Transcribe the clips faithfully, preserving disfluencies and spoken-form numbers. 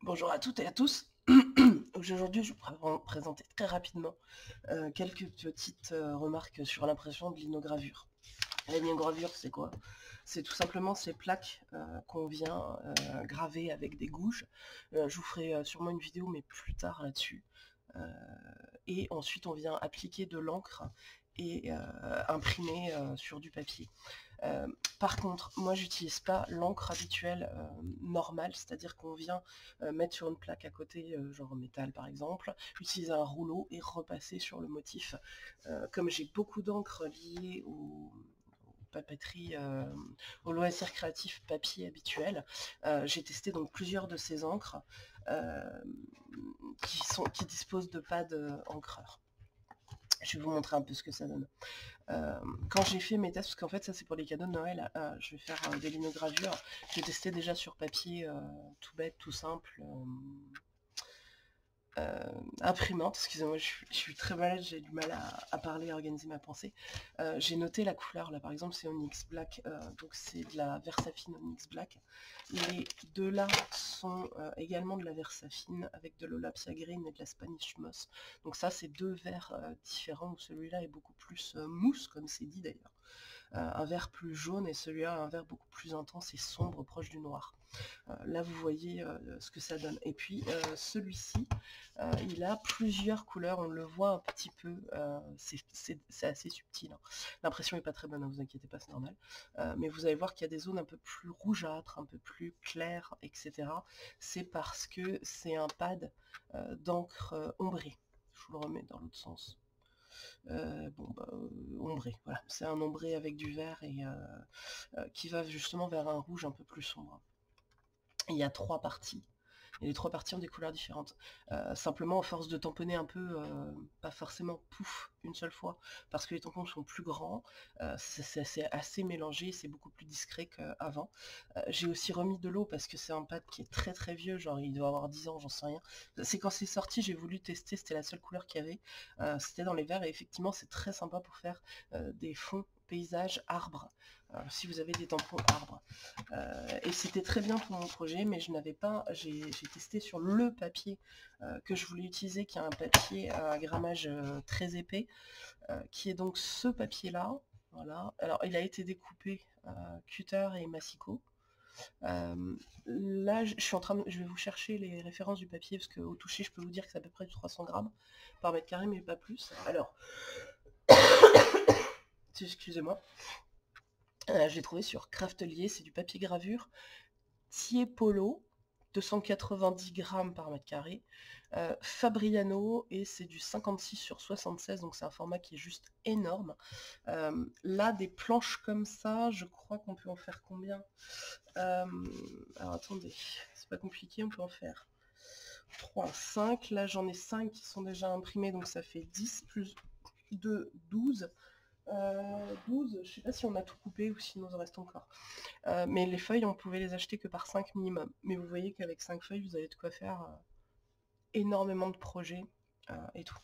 Bonjour à toutes et à tous. Aujourd'hui, je vais vous présenter très rapidement euh, quelques petites euh, remarques sur l'impression de linogravure. La linogravure, c'est quoi? C'est tout simplement ces plaques euh, qu'on vient euh, graver avec des gouges. Euh, je vous ferai euh, sûrement une vidéo, mais plus tard là-dessus. Euh, et ensuite, on vient appliquer de l'encre et euh, imprimer euh, sur du papier. Euh, par contre, moi j'utilise pas l'encre habituelle euh, normale, c'est-à-dire qu'on vient euh, mettre sur une plaque à côté, euh, genre en métal par exemple, j'utilise un rouleau et repasser sur le motif. Euh, comme j'ai beaucoup d'encre liée au papeterie, euh, au loisir créatif papier habituel, euh, j'ai testé donc plusieurs de ces encres euh, qui, sont, qui disposent de pads encreurs. Je vais vous montrer un peu ce que ça donne. Euh, quand j'ai fait mes tests, parce qu'en fait ça c'est pour les cadeaux de Noël, euh, je vais faire euh, des linogravures, j'ai testé déjà sur papier euh, tout bête, tout simple, euh, euh, imprimante, excusez-moi, je, suis- je suis très malade, j'ai du mal à, à parler, à organiser ma pensée. Euh, j'ai noté la couleur, là par exemple c'est Onyx Black, euh, donc c'est de la Versafine Onyx Black. Les deux là sont euh, également de la Versafine avec de l'Olapsia Green et de la Spanish Moss. Donc ça c'est deux verres euh, différents où celui-là est beaucoup plus euh, mousse, comme c'est dit d'ailleurs. Euh, un vert plus jaune et celui-là un vert beaucoup plus intense et sombre, proche du noir. Euh, là vous voyez euh, ce que ça donne. Et puis euh, celui-ci, euh, il a plusieurs couleurs, on le voit un petit peu, euh, c'est assez subtil. Hein. L'impression n'est pas très bonne, ne vous inquiétez pas, c'est normal. Euh, mais vous allez voir qu'il y a des zones un peu plus rougeâtres, un peu plus claires, et cetera. C'est parce que c'est un pad euh, d'encre euh, ombrée. Je vous le remets dans l'autre sens. Euh, bon, bah, euh, ombré, voilà. C'est un ombré avec du vert et euh, euh, qui va justement vers un rouge un peu plus sombre. Il y a trois parties. Et les trois parties ont des couleurs différentes. Euh, simplement, à force de tamponner un peu, euh, pas forcément pouf, une seule fois, parce que les tampons sont plus grands, euh, c'est assez mélangé, c'est beaucoup plus discret qu'avant. Euh, J'ai aussi remis de l'eau parce que c'est un pad qui est très très vieux, genre il doit avoir dix ans, j'en sais rien. C'est quand c'est sorti, j'ai voulu tester, c'était la seule couleur qu'il y avait. Euh, c'était dans les verts et effectivement, c'est très sympa pour faire euh, des fonds paysages arbres. Euh, si vous avez des tampons arbres. Euh, et c'était très bien pour mon projet, mais je n'avais pas, j'ai testé sur le papier euh, que je voulais utiliser, qui est un papier à grammage euh, très épais, euh, qui est donc ce papier-là. Voilà. Alors, il a été découpé euh, cutter et massicot. Euh, là, je suis en train de, je vais vous chercher les références du papier, parce qu'au toucher, je peux vous dire que c'est à peu près du trois cents grammes par mètre carré, mais pas plus. Alors, excusez-moi. Euh, je l'ai trouvé sur Craftelier, c'est du papier gravure Tiepolo, deux cent quatre-vingt-dix grammes par mètre carré, euh, Fabriano, et c'est du cinquante-six sur soixante-seize, donc c'est un format qui est juste énorme. Euh, là, des planches comme ça, je crois qu'on peut en faire combien? euh, Alors attendez, c'est pas compliqué, on peut en faire trois, cinq. Là, j'en ai cinq qui sont déjà imprimés, donc ça fait dix plus deux, douze. Euh, douze, je sais pas si on a tout coupé ou s'il nous en reste encore. Euh, mais les feuilles, on pouvait les acheter que par cinq minimum. Mais vous voyez qu'avec cinq feuilles, vous avez de quoi faire euh, énormément de projets euh, et tout.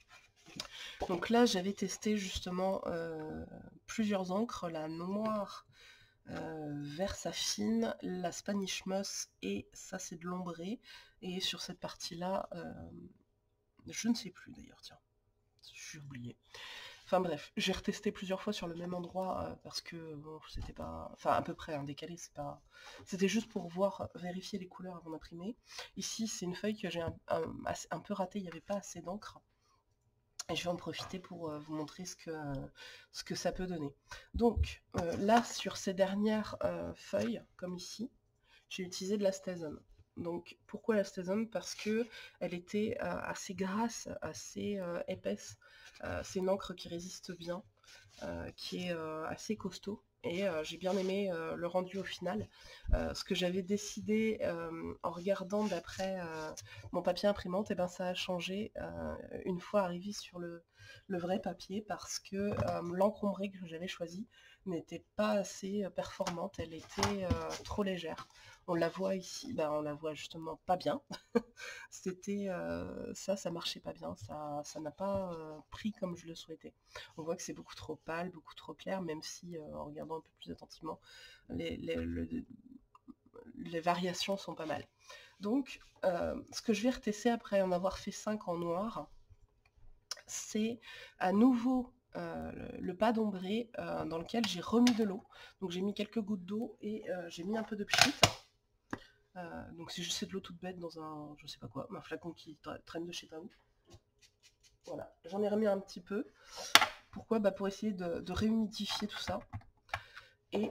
Donc là, j'avais testé justement euh, plusieurs encres, la noire euh, Versafine, la Spanish Moss, et ça c'est de l'ombré. Et sur cette partie-là, euh, je ne sais plus d'ailleurs, tiens, j'ai oublié. Enfin bref, j'ai retesté plusieurs fois sur le même endroit euh, parce que bon, c'était pas, enfin à peu près un décalé, c'est pas, c'était juste pour voir, vérifier les couleurs avant d'imprimer. Ici, c'est une feuille que j'ai un, un, un, peu ratée, il n'y avait pas assez d'encre. Et je vais en profiter pour euh, vous montrer ce que, euh, ce que ça peut donner. Donc euh, là, sur ces dernières euh, feuilles, comme ici, j'ai utilisé de la Stasone. Donc pourquoi la Stasone? Parce que elle était euh, assez grasse, assez euh, épaisse. Euh, c'est une encre qui résiste bien, euh, qui est euh, assez costaud. Et euh, j'ai bien aimé euh, le rendu au final. Euh, ce que j'avais décidé euh, en regardant d'après euh, mon papier imprimante, et ben ça a changé euh, une fois arrivé sur le, le vrai papier parce que euh, l'encre ombrée que j'avais choisie n'était pas assez performante, elle était euh, trop légère. On la voit ici, ben on la voit justement pas bien. C'était euh, ça, ça marchait pas bien, ça ça n'a pas euh, pris comme je le souhaitais. On voit que c'est beaucoup trop pâle, beaucoup trop clair, même si euh, en regardant un peu plus attentivement, les, les, le, les variations sont pas mal. Donc, euh, ce que je vais retester après en avoir fait cinq en noir, c'est à nouveau euh, le, le pad ombré euh, dans lequel j'ai remis de l'eau. Donc j'ai mis quelques gouttes d'eau et euh, j'ai mis un peu de pchit. Euh, donc c'est juste de l'eau toute bête dans un, je sais pas quoi, un flacon qui tra traîne de je sais pas où. Voilà, j'en ai remis un petit peu. Pourquoi? Bah pour essayer de, de réhumidifier tout ça. Et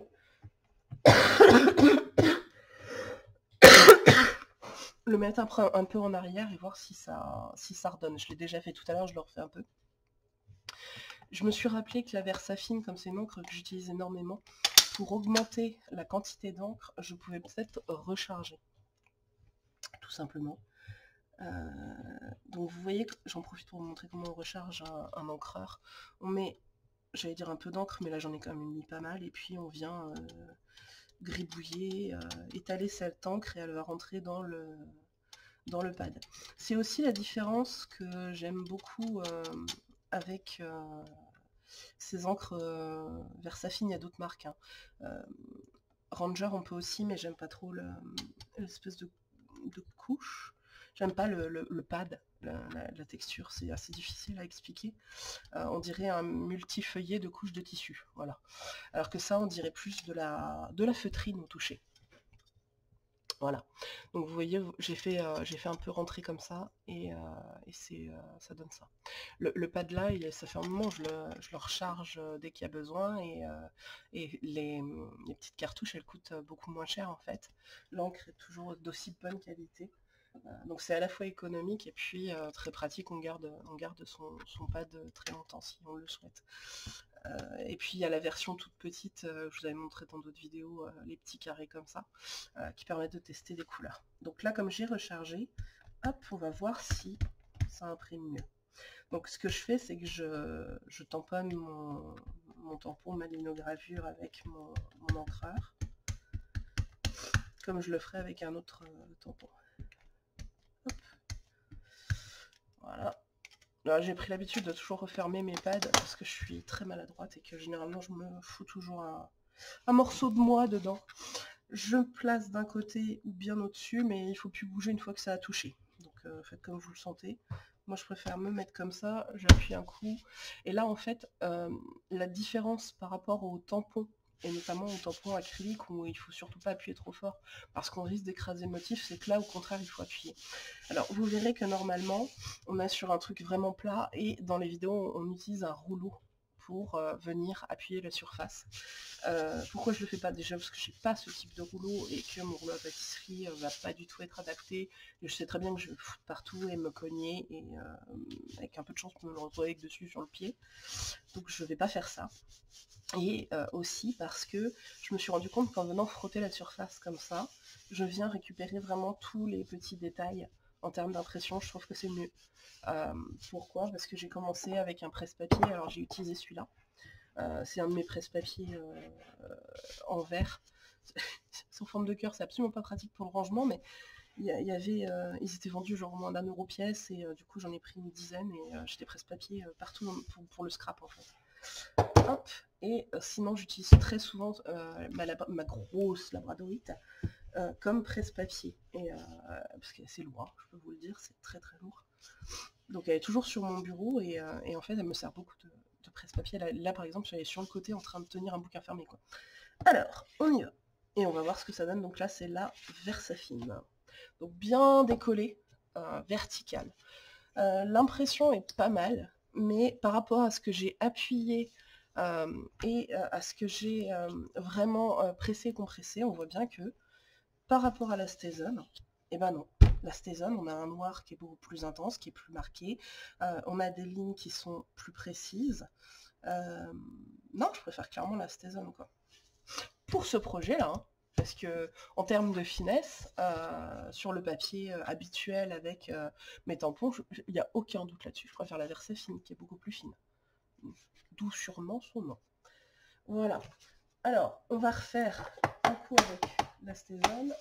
le mettre un peu, un peu en arrière et voir si ça, si ça redonne. Je l'ai déjà fait tout à l'heure, je le refais un peu. Je me suis rappelé que la Versafine, comme c'est une encre que j'utilise énormément, pour augmenter la quantité d'encre, je pouvais peut-être recharger. Tout simplement. Euh, donc vous voyez que j'en profite pour vous montrer comment on recharge un, un encreur. On met, j'allais dire un peu d'encre, mais là j'en ai quand même mis pas mal, et puis on vient euh, gribouiller, euh, étaler cette encre et elle va rentrer dans le, dans le pad. C'est aussi la différence que j'aime beaucoup euh, avec euh, ces encres euh, Versafine, il y a d'autres marques. Hein. Euh, Ranger on peut aussi, mais j'aime pas trop l'espèce de, de couche. J'aime pas le, le, le pad, la, la, la texture, c'est assez difficile à expliquer. Euh, on dirait un multifeuillet de couches de tissu, voilà. Alors que ça, on dirait plus de la, de la feutrine au toucher. Voilà. Donc vous voyez, j'ai fait, euh, j'ai fait un peu rentrer comme ça, et, euh, et c'est, euh, ça donne ça. Le, le pad là, il, ça fait un moment, je le, je le recharge dès qu'il y a besoin, et, euh, et les, les petites cartouches, elles coûtent beaucoup moins cher en fait. L'encre est toujours d'aussi bonne qualité. Donc c'est à la fois économique et puis euh, très pratique, on garde, on garde son, son pad très longtemps si on le souhaite. Euh, et puis il y a la version toute petite, euh, je vous avais montré dans d'autres vidéos, euh, les petits carrés comme ça, euh, qui permettent de tester des couleurs. Donc là comme j'ai rechargé, hop, on va voir si ça imprime mieux. Donc ce que je fais, c'est que je, je tamponne mon, mon tampon, ma linogravure avec mon, mon encreur, comme je le ferais avec un autre euh, tampon. Voilà. J'ai pris l'habitude de toujours refermer mes pads parce que je suis très maladroite et que généralement je me fous toujours un, un morceau de moi dedans. Je place d'un côté ou bien au-dessus, mais il ne faut plus bouger une fois que ça a touché. Donc euh, faites comme vous le sentez. Moi je préfère me mettre comme ça, j'appuie un coup. Et là en fait, euh, la différence par rapport au tampon, et notamment au tampon acrylique où il faut surtout pas appuyer trop fort parce qu'on risque d'écraser le motif, c'est que là au contraire il faut appuyer. Alors vous verrez que normalement on est sur un truc vraiment plat et dans les vidéos on utilise un rouleau pour euh, venir appuyer la surface. Euh, pourquoi je le fais pas? Déjà parce que j'ai pas ce type de rouleau et que mon rouleau à pâtisserie euh, va pas du tout être adapté. Et je sais très bien que je vais me foutre partout et me cogner et euh, avec un peu de chance pour me le retrouver avec dessus sur le pied. Donc je vais pas faire ça. Et euh, aussi parce que je me suis rendu compte qu'en venant frotter la surface comme ça, je viens récupérer vraiment tous les petits détails en termes d'impression, je trouve que c'est mieux. Euh, pourquoi? Parce que j'ai commencé avec un presse-papier, alors j'ai utilisé celui-là. Euh, c'est un de mes presse-papiers euh, euh, en verre. C'est en forme de cœur, c'est absolument pas pratique pour le rangement, mais il y, y avait, euh, ils étaient vendus genre moins d'un euro pièce, et euh, du coup j'en ai pris une dizaine, et euh, j'ai des presse-papiers euh, partout pour, pour le scrap en fait. Hop. Et euh, sinon j'utilise très souvent euh, ma, ma grosse labradorite euh, comme presse-papier, et, euh, parce qu'elle est assez lourd, hein, je peux vous le dire, c'est très très lourd. Donc elle est toujours sur mon bureau, et, euh, et en fait elle me sert beaucoup de, de presse-papier. Là, là par exemple elle est sur le côté en train de tenir un bouquin fermé quoi. Alors on y va, et on va voir ce que ça donne. Donc là c'est la Versafine, donc bien décollée, euh, verticale. Euh, l'impression est pas mal, mais par rapport à ce que j'ai appuyé euh, et euh, à ce que j'ai euh, vraiment euh, pressé compressé, on voit bien que par rapport à la Stézone, eh ben non. La Stézone, on a un noir qui est beaucoup plus intense, qui est plus marqué. Euh, on a des lignes qui sont plus précises. Euh, non, je préfère clairement la Stézone, quoi. Pour ce projet-là, hein, parce que en termes de finesse, euh, sur le papier euh, habituel avec euh, mes tampons, il n'y a aucun doute là-dessus. Je préfère la Versafine, qui est beaucoup plus fine. D'où sûrement son nom. Voilà. Alors, on va refaire un coup avec la Stézone.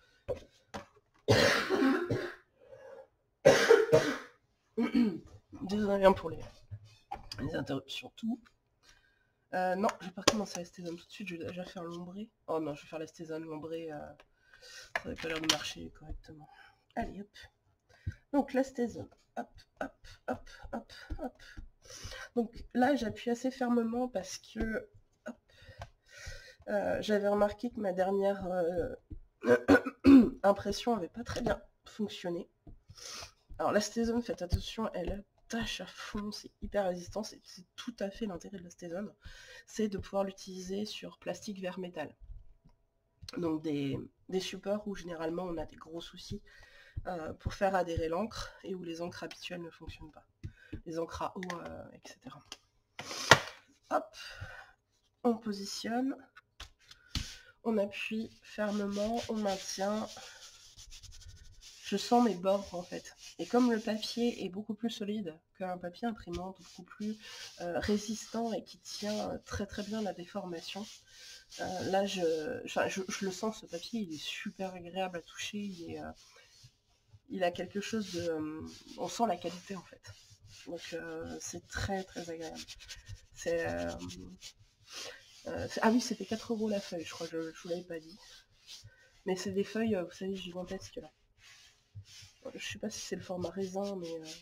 Désolé pour les, les interruptions, tout. Euh, non, je vais pas recommencer la Stézone tout de suite, je vais déjà faire l'ombré. Oh non, je vais faire la Stézone, l'ombré. Euh... Ça n'avait pas l'air de marcher correctement. Allez, hop. Donc la Stazone. Hop, hop, hop, hop, hop. Donc là, j'appuie assez fermement parce que euh, j'avais remarqué que ma dernière euh, impression n'avait pas très bien fonctionné. Alors la Stazone, faites attention, elle tâche à fond, c'est hyper résistant, c'est tout à fait l'intérêt de la Stazone, c'est de pouvoir l'utiliser sur plastique vers métal. Donc des, des supports où généralement on a des gros soucis euh, pour faire adhérer l'encre et où les encres habituelles ne fonctionnent pas. Les encres à eau, euh, et cetera. Hop, on positionne, on appuie fermement, on maintient. Je sens mes bords en fait. Et comme le papier est beaucoup plus solide qu'un papier imprimante, beaucoup plus euh, résistant et qui tient très très bien la déformation, euh, là je, je, je, je le sens, ce papier, il est super agréable à toucher, il, est, euh, il a quelque chose de... Euh, on sent la qualité en fait. Donc euh, c'est très très agréable. C'est... Euh, euh, ah oui, c'était quatre euros la feuille, je crois, je, je vous l'avais pas dit. Mais c'est des feuilles, vous savez, gigantesques là. Je sais pas si c'est le format raisin, mais euh,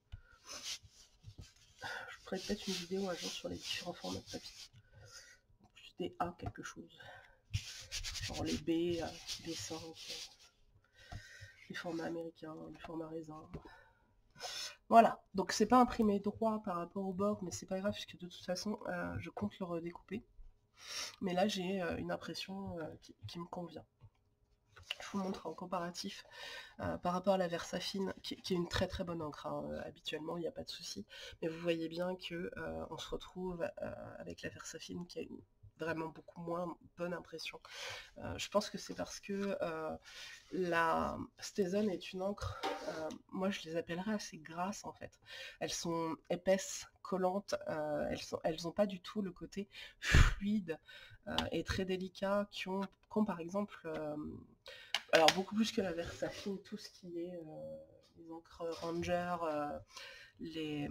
je ferai peut-être une vidéo un jour sur les différents formats de papier. Plus des A quelque chose. Genre les B, euh, B cinq, euh, les formats américains, les formats raisin. Voilà, donc c'est pas imprimé droit par rapport au bord, mais c'est pas grave, puisque de toute façon, euh, je compte le redécouper. Mais là, j'ai euh, une impression euh, qui, qui me convient. Je vous montre en comparatif euh, par rapport à la Versafine, qui, qui est une très très bonne encre, hein, euh, habituellement, il n'y a pas de souci. Mais vous voyez bien qu'on euh, se retrouve euh, avec la Versafine qui a une vraiment beaucoup moins bonne impression. Euh, je pense que c'est parce que euh, la Stazone est une encre, euh, moi je les appellerais assez grasses en fait. Elles sont épaisses, collantes, euh, elles sont, elles ont pas du tout le côté fluide euh, et très délicat qu'ont qu'ont par exemple, euh, alors beaucoup plus que la Versafine, tout ce qui est euh, les encres Ranger, euh, les,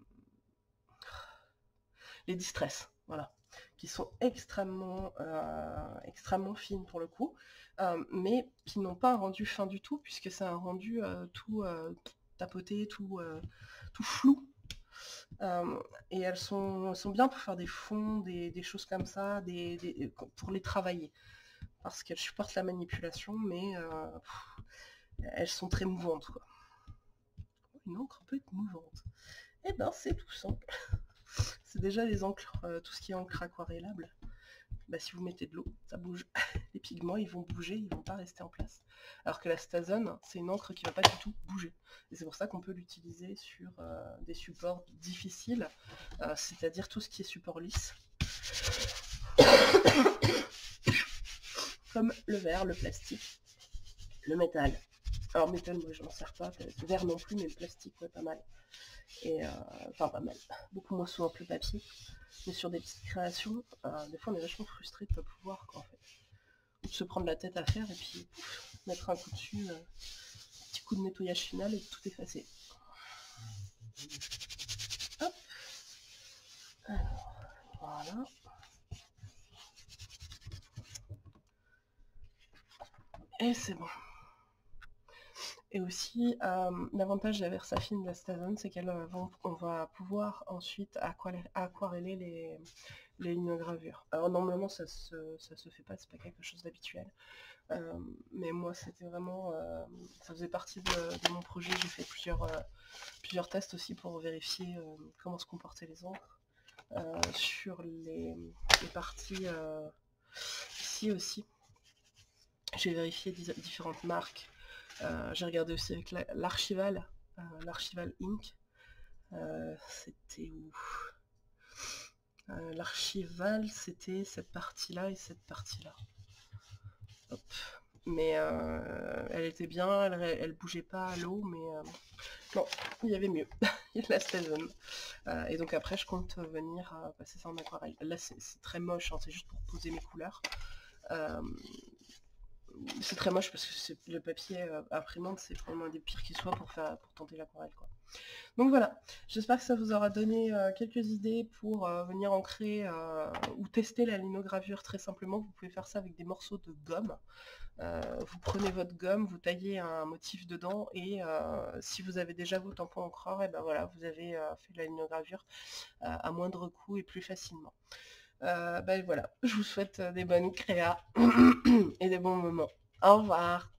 les Distress, voilà, qui sont extrêmement, euh, extrêmement fines pour le coup, euh, mais qui n'ont pas un rendu fin du tout, puisque c'est un rendu euh, tout euh, tapoté, tout, euh, tout flou. Euh, et elles sont, sont bien pour faire des fonds, des, des choses comme ça, des, des, pour les travailler. Parce qu'elles supportent la manipulation, mais euh, pff, elles sont très mouvantes, quoi. Une encre peut être mouvante. Eh ben, c'est tout simple. C'est déjà les encres, euh, tout ce qui est encre aquarellable. Bah, si vous mettez de l'eau, ça bouge. Les pigments, ils vont bouger, ils vont pas rester en place. Alors que la Stazone, c'est une encre qui va pas du tout bouger. Et c'est pour ça qu'on peut l'utiliser sur euh, des supports difficiles, euh, c'est-à-dire tout ce qui est support lisse. Comme le verre, le plastique, le métal. Alors métal, moi je m'en sers pas, le verre non plus, mais le plastique, ouais, pas mal. Et euh, enfin pas mal, beaucoup moins souvent que le papier. Mais sur des petites créations, euh, des fois on est vachement frustré de ne pas pouvoir, quoi, en fait. Ou de se prendre la tête à faire et puis pouf, mettre un coup dessus, euh, un petit coup de nettoyage final et tout effacer. Hop. Alors, voilà. Et c'est bon. Et aussi, euh, l'avantage de la Versafine de la Stazone, c'est qu'on euh, va pouvoir ensuite aquareller les, les lignes de gravure. Alors normalement, ça se, ça se fait pas, c'est pas quelque chose d'habituel. Euh, mais moi, c'était vraiment... Euh, ça faisait partie de, de mon projet. J'ai fait plusieurs, euh, plusieurs tests aussi pour vérifier euh, comment se comportaient les encres. Euh, sur les, les parties euh, ici aussi. J'ai vérifié différentes marques. Euh, j'ai regardé aussi avec l'Archival, la, euh, l'Archival Ink. Euh, c'était où euh, L'Archival, c'était cette partie-là et cette partie-là. Hop. Mais euh, elle était bien, elle, elle bougeait pas à l'eau, mais euh, non, il y avait mieux. Il y a de la Stazone. Euh, et donc après, je compte venir euh, passer ça en aquarelle. Là, c'est très moche, hein, c'est juste pour poser mes couleurs. Euh, c'est très moche parce que c'est le papier euh, imprimante, c'est vraiment un des pires qui soit pour faire pour tenter l'aquarelle, quoi. Donc voilà, j'espère que ça vous aura donné euh, quelques idées pour euh, venir ancrer euh, ou tester la linogravure très simplement. Vous pouvez faire ça avec des morceaux de gomme. Euh, vous prenez votre gomme, vous taillez un motif dedans et euh, si vous avez déjà vos tampons encreurs, et ben voilà, vous avez euh, fait de la linogravure euh, à moindre coût et plus facilement. Euh, ben voilà, je vous souhaite des bonnes créas et des bons moments. Au revoir.